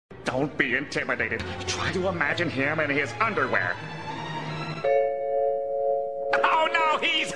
Don't be intimidated. Try to imagine him in his underwear. Oh no, he's